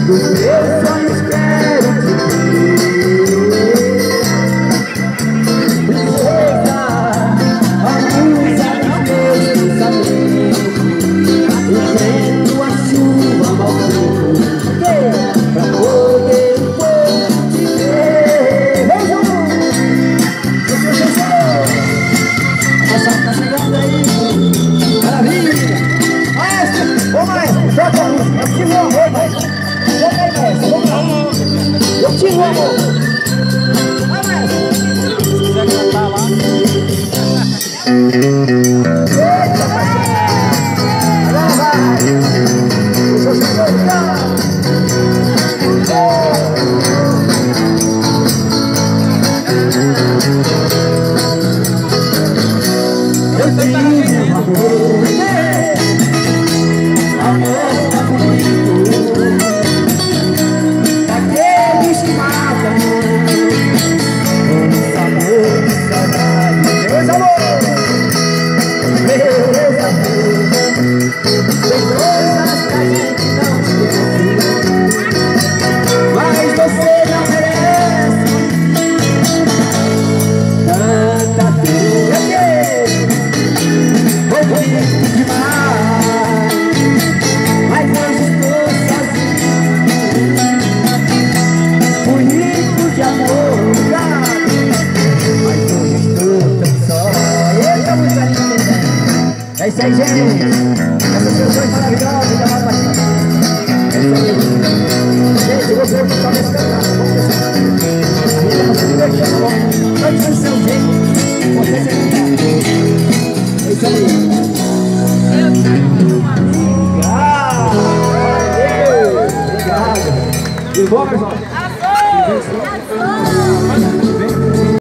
Dos meus sonhos quero te ver. A musa dos meus pensamentos, o vento, a chuva, mal pra poder te ver. Essa tá chegando aí. Maravilha. Maestro, ô maestro, toca a música. Eu tive um amor, maestro. Toca aí, maestro, vamos lá. Eu tive um amor. Vai, maestro. Se quiser cantar lá. Eita, paixão. Agora vai. Eu sou eu tenho amor, amor tá bonito, daqueles que matam, com sabor de saudade. Meus amor, tem coisas que a gente não esquece, mas você não merece tanta dor. Demais, mas hoje estou sozinho, bonito de amor, mas hoje estou tão só. Eita, muita linda. É isso aí, gente. Essas canções maravilhosas da Mata Baixinha. É isso aí. Gente, eu vou perguntar nesse canal. Vamos ver se pode ser o seu jeito. Você se ligar. É isso aí. Obrigado. E bom, pessoal.